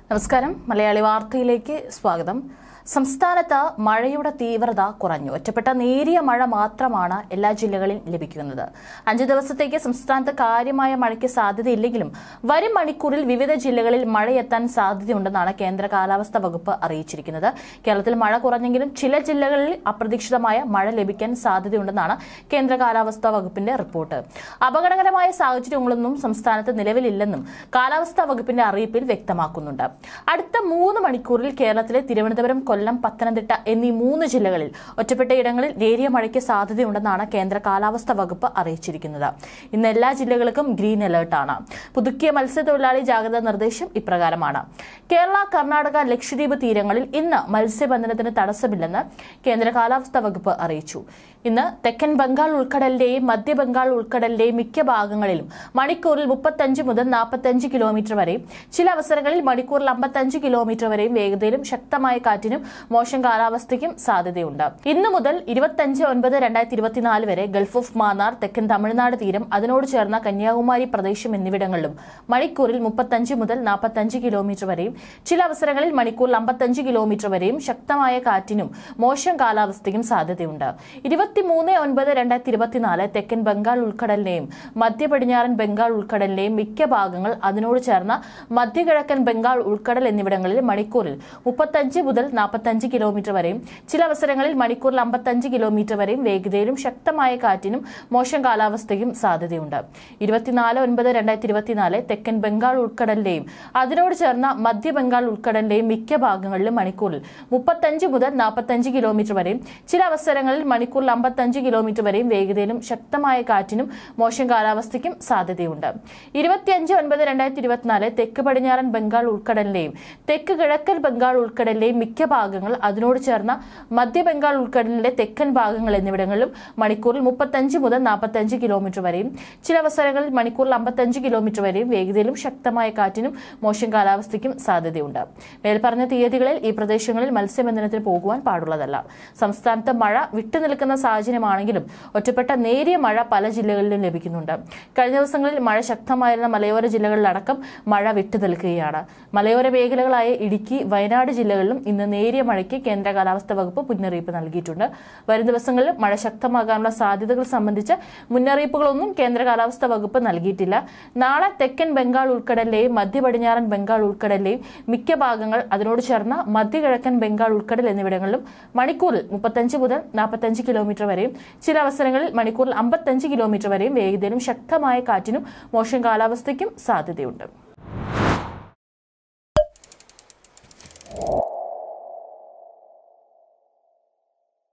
നമസ്കാരം മലയാളി വാർത്തയിലേക്ക് സ്വാഗതം. സംസ്ഥാനത്ത് മഴയുടെ തീവ്രത കുറഞ്ഞു. ഒറ്റപ്പെട്ട നേരിയ മഴ മാത്രമാണ് എല്ലാ ജില്ലകളിലും ലഭിക്കുന്നത്. 5 ദിവസത്തേക്ക് സംസ്ഥാനത്ത് കാര്യമായ മഴയ്ക്ക് സാധ്യതയില്ലെങ്കിലും വരും മണിക്കൂറിൽ വിവിധ ജില്ലകളിൽ മഴയെത്താൻ സാധ്യതയുണ്ടെന്നാണ് കേന്ദ്ര കാലാവസ്ഥാ വകുപ്പ് അറിയിച്ചിരിക്കുന്നത്. കേരളത്തിൽ മഴ കുറഞ്ഞെങ്കിലും ചില ജില്ലകളിൽ അപ്രതീക്ഷിതമായ മഴ ലഭിക്കാൻ സാധ്യതയുണ്ടെന്നാണ് കേന്ദ്ര കാലാവസ്ഥാ വകുപ്പിന്റെ റിപ്പോർട്ട്. അപകടകരമായ സാഹചര്യങ്ങളൊന്നും സംസ്ഥാനത്ത് നിലവിലില്ലെന്നും കാലാവസ്ഥാ വകുപ്പിന്റെ അറിയിപ്പിൽ വ്യക്തമാക്കുന്നുണ്ട്. അടുത്ത 3 മണിക്കൂറിൽ കേരളത്തിലെ തിരുവനന്തപുരം, കൊല്ലം, പത്തനംതിട്ട എന്നീ 3 ജില്ലകളിൽ ഒറ്റപ്പെട്ട ഇടങ്ങളിൽ നേരിയ മഴയ്ക്ക് സാധ്യതയുണ്ടെന്നാണ് കേന്ദ്ര കാലാവസ്ഥാ വകുപ്പ് അറിയിച്ചിരിക്കുന്നത്. ഇന്ന് എല്ലാ ജില്ലകൾക്കും ഗ്രീൻ അലർട്ടാണ്. പുതുക്കിയ മത്സ്യത്തൊഴിലാളി ജാഗ്രതാ നിർദ്ദേശം ഇപ്രകാരമാണ്. കേരള, കർണാടക, ലക്ഷദ്വീപ് തീരങ്ങളിൽ ഇന്ന് മത്സ്യബന്ധനത്തിന് തടസ്സമില്ലെന്ന് കേന്ദ്ര കാലാവസ്ഥാ വകുപ്പ് അറിയിച്ചു. ഇന്ന് തെക്കൻ ബംഗാൾ ഉൾക്കടലിന്റെയും മധ്യ ബംഗാൾ ഉൾക്കടലിന്റെയും മിക്ക ഭാഗങ്ങളിലും മണിക്കൂറിൽ 35 മുതൽ 45 കിലോമീറ്റർ വരെയും ചില അവസരങ്ങളിൽ മണിക്കൂറിൽ 55 കിലോമീറ്റർ വരെയും വേഗതയിലും ശക്തമായ കാറ്റിനും മോശം കാലാവസ്ഥയ്ക്കും സാധ്യതയുണ്ട്. ഇന്നു മുതൽ 25/9/2024 വരെ ഗൾഫ് ഓഫ് മാന്നാർ, തെക്കൻ തമിഴ്നാട് തീരം, അതിനോട് ചേർന്ന കന്യാകുമാരി പ്രദേശം എന്നിവിടങ്ങളിലും മണിക്കൂറിൽ 35 മുതൽ 45 കിലോമീറ്റർ വരെയും ചില അവസരങ്ങളിൽ മണിക്കൂറിൽ 55 കിലോമീറ്റർ വരെയും ശക്തമായ കാറ്റിനും മോശം കാലാവസ്ഥയ്ക്കും സാധ്യതയുണ്ട്. 23/9/2024 തെക്കൻ ബംഗാൾ ഉൾക്കടലിനെയും മധ്യ പടിഞ്ഞാറൻ ബംഗാൾ ഉൾക്കടലിന്റെയും മിക്ക ഭാഗങ്ങൾ, അതിനോട് ചേർന്ന മധ്യകിഴക്കൻ ബംഗാൾ ഉൾക്കടൽ എന്നിവിടങ്ങളിൽ മണിക്കൂറിൽ 35 മുതൽ 45 കിലോമീറ്റർ വരെയും ചില അവസരങ്ങളിൽ മണിക്കൂറിൽ 55 കിലോമീറ്റർ വരെയും വേഗതയിലും ശക്തമായ കാറ്റിനും മോശം കാലാവസ്ഥയ്ക്കും സാധ്യതയുണ്ട്. 24/9/2024 തെക്കൻ ബംഗാൾ ഉൾക്കടലിന്റെയും അതിനോട് ചേർന്ന മധ്യ ബംഗാൾ ഉൾക്കടലിന്റെയും മിക്ക ഭാഗങ്ങളിലും മണിക്കൂറിൽ 35 മുതൽ 45 കിലോമീറ്റർ വരെയും ചില അവസരങ്ങളിൽ മണിക്കൂറിൽ 55 കിലോമീറ്റർ വരെയും വേഗതയിലും ശക്തമായ കാറ്റിനും മോശം കാലാവസ്ഥയ്ക്കും സാധ്യതയുണ്ട്. 25/9/2024 തെക്ക് പടിഞ്ഞാറൻ ബംഗാൾ ഉൾക്കടലിന്റെയും തെക്ക് കിഴക്കൻ ബംഗാൾ ഉൾക്കടലിന്റെയും മിക്ക ഭാഗങ്ങൾ, അതിനോട് ചേർന്ന മധ്യ ബംഗാൾ ഉൾക്കടലിന്റെ തെക്കൻ ഭാഗങ്ങൾ എന്നിവിടങ്ങളിലും മണിക്കൂറിൽ 35 മുതൽ 45 കിലോമീറ്റർ വരെയും ചില അവസരങ്ങളിൽ മണിക്കൂറിൽ 55 കിലോമീറ്റർ വരെയും വേഗതയിലും ശക്തമായ കാറ്റിനും മോശം കാലാവസ്ഥയ്ക്കും സാധ്യതയുണ്ട്. മേൽപ്പറഞ്ഞ തീയതികളിൽ ഈ പ്രദേശങ്ങളിൽ മത്സ്യബന്ധനത്തിന് പോകുവാൻ പാടുള്ളതല്ല. സംസ്ഥാനത്ത് മഴ വിട്ടുനിൽക്കുന്ന സാഹചര്യമാണെങ്കിലും ഒറ്റപ്പെട്ട നേരിയ മഴ പല ജില്ലകളിലും ലഭിക്കുന്നുണ്ട്. കഴിഞ്ഞ ദിവസങ്ങളിൽ മഴ ശക്തമായിരുന്ന മലയോര ജില്ലകളിലടക്കം മഴ വിട്ടുനിൽക്കുകയാണ്. മലയോര മേഖലകളായ ഇടുക്കി, വയനാട് ജില്ലകളിലും ഇന്ന് നേരിയ മഴയ്ക്ക് കേന്ദ്ര കാലാവസ്ഥാ വകുപ്പ് മുന്നറിയിപ്പ് നൽകിയിട്ടുണ്ട്. വരും ദിവസങ്ങളിൽ മഴ ശക്തമാകാനുള്ള സാധ്യതകൾ സംബന്ധിച്ച് മുന്നറിയിപ്പുകളൊന്നും കേന്ദ്ര കാലാവസ്ഥാ വകുപ്പ് നൽകിയിട്ടില്ല. നാളെ തെക്കൻ ബംഗാൾ ഉൾക്കടലിലെയും മധ്യ പടിഞ്ഞാറൻ ബംഗാൾ ഉൾക്കടലിലെയും മിക്ക ഭാഗങ്ങൾ, അതിനോട് ചേർന്ന മധ്യകിഴക്കൻ ബംഗാൾ ഉൾക്കടൽ എന്നിവിടങ്ങളിലും മണിക്കൂറിൽ 35 മുതൽ 45 കിലോമീറ്റർ വരെയും ചില അവസരങ്ങളിൽ മണിക്കൂറിൽ 55 കിലോമീറ്റർ വരെയും വേഗതയിലും ശക്തമായ കാറ്റിനും മോശം കാലാവസ്ഥയ്ക്കും സാധ്യതയുണ്ട്.